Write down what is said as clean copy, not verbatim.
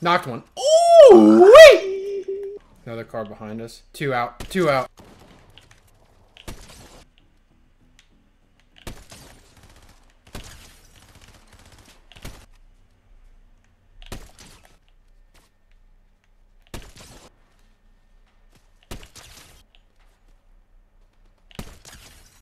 Knocked one. Ooh, wait! Another car behind us. Two out. Two out.